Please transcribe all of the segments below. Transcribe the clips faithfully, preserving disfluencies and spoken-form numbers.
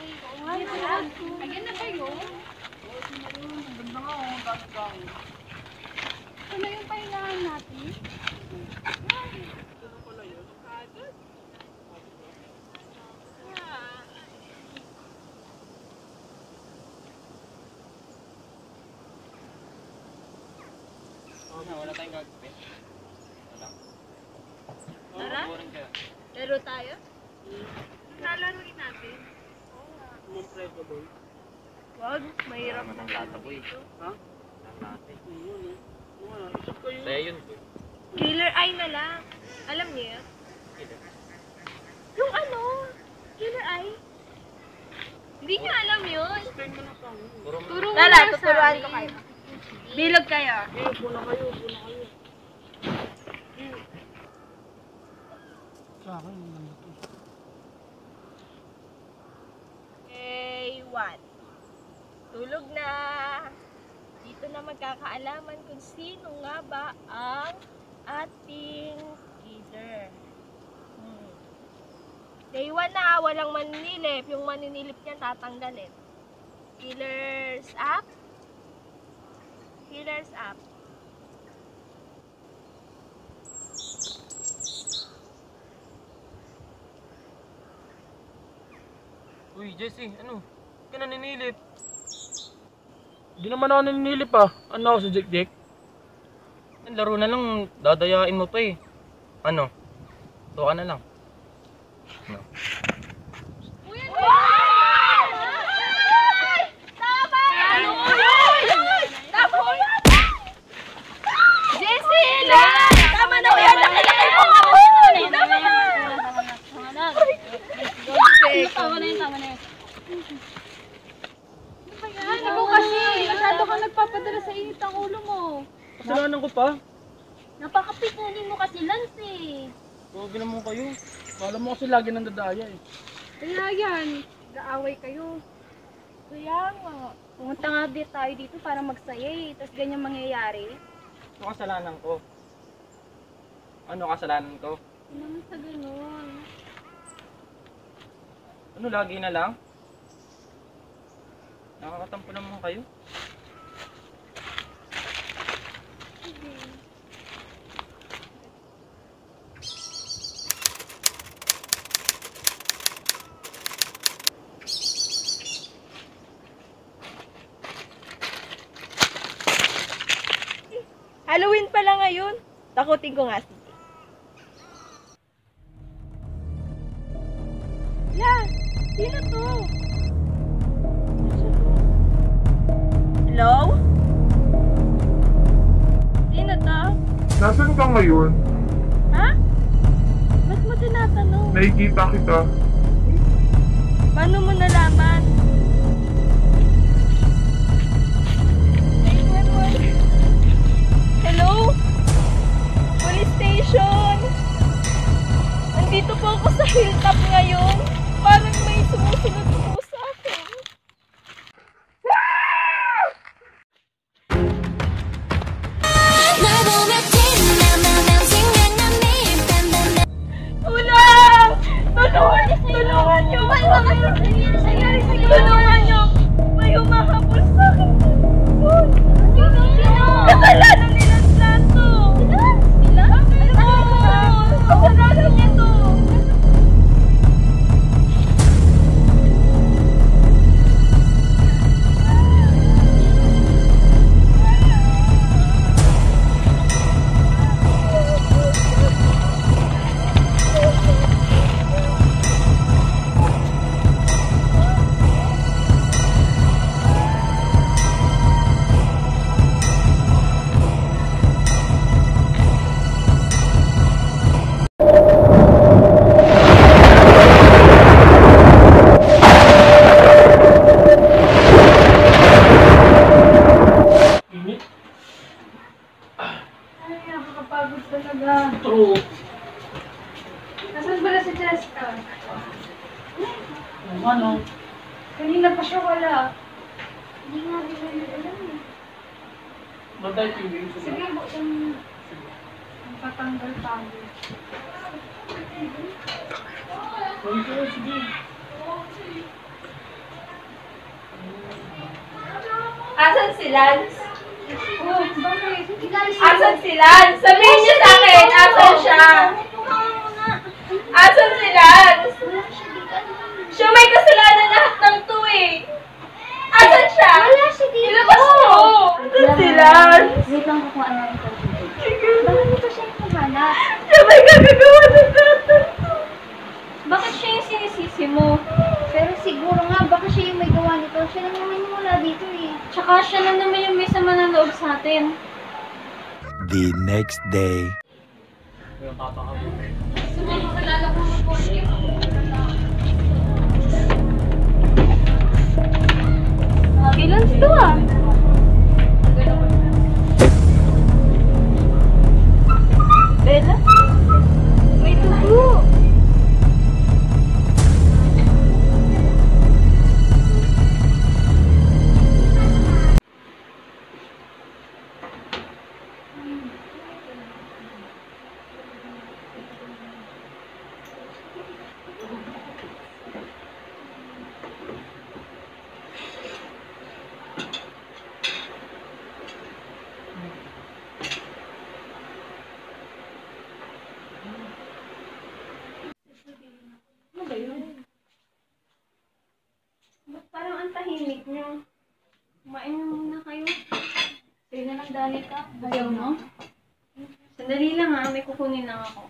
Ayan na kayo. Ganda nga, oh. Dami-dami. Ito na yung pahingahan natin. Ito na pala yun. Wala tayong gagawin. Wala. Tara? Laro tayo? Lalaruin natin. Unbreakable. Wag, mahirap na tataboy. Ha? Natin. Yun eh. Ano, isip ko yun. Kaya yun. Killer eye na lang. Alam niyo yun? Yung ano? Killer eye? Hindi niyo alam yun. Explain mo na sa amin. Turo mo Lala, na sa tuturuan ko amin. kayo. Bilog kayo. Eh, puna kayo, puna kayo. Sa akin, ang ganda to. Okay, one. Tulog na. Dito na magkakaalaman kung sino nga ba ang ating killer. Hmm. Day one na, walang maninilip. Yung maninilip niya tatanggalin. Killers up. Killers up. Uy, Jessie, ano? Ka naninilip. Hindi naman ako naninilip ah. Ano ako sa Jack Jack? Ang laro na lang, dadayain mo pa eh. Ano? Tuwa ka na lang. No. Jessie! Tama na yan! Nakilakay mo ako! Tama na! Tama na yun, tama na yun. Ano mo kasi? Masyado ka nagpapadala sa init ang ulo mo. Kasalanan ko pa. Napakapikunin mo kasi, Lance eh. Huwag naman kayo. Kala mo kasi lagi nang dadaya eh. Kaya yan, gaaway kayo. Kaya nga. Pumunta nga di tayo dito para magsaya eh. Tapos ganyan mangyayari. Ano kasalanan ko? Ano kasalanan ko? Hindi naman sa ganun. Ano, lagi na lang? Nakakatampo naman kayo. Halloween pala ngayon. Takutin ko nga si Jay. La! Sino to? Hello? Sino to? Nasaan ka ngayon? Ha? Ba't mo tinatanong? Nakikita kita. Paano mo nalaman? Hello? Police station! Nandito po ako sa hilltop ngayon. Parang may sumusunod po sa akin. Tulong! Tulungan! Tulungan niyo! Tulungan niyo! May humahabol sa akin. Kasalanan nila lahat to! Sila? Oo! Kasalanan niya to! Nakakapagod talaga. True. Nasaan ba na si Jessica? Ano ano? Kanina pa siya wala. Hindi nga rin namin alam eh. Matay T V. Sige po, siyang patanggal tayo. Sige, sige. Asan si Lance? Oh, bakit? Asan si Lance? Sabihin niyo sa akin, asan siya? Asan si Lance? Siya may kasalanan lahat ng to eh. Asan siya? Wala siya dito. Ilabas mo! Asan si Lance? Wait lang ko kung ano yung sasabihin. Bakit ito siya yung kumanap? Siya may gagagawa ng lahat ng to. Bakit siya yung sinisisi mo? Pero siguro nga, baka siya yung may gawa nito. Siya lang naman yung wala dito eh. Tsaka siya lang naman yung may sama ng loob sa atin. The next day. Kailan ito ah? Bella? May tubo. Ano ba yun? Ba't parang ang tahimik niyo? Kumain na muna kayo. Sa'yo na lang dali ka. Ayaw mo? Sandali lang ha, may kukunin lang ako.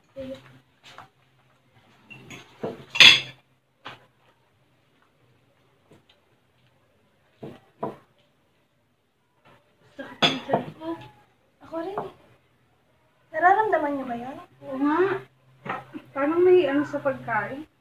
Sakit ang tiyan ko. Ako rin eh. Nararamdaman niyo ba yun? Oo nga. Parang may ano sa pagkain.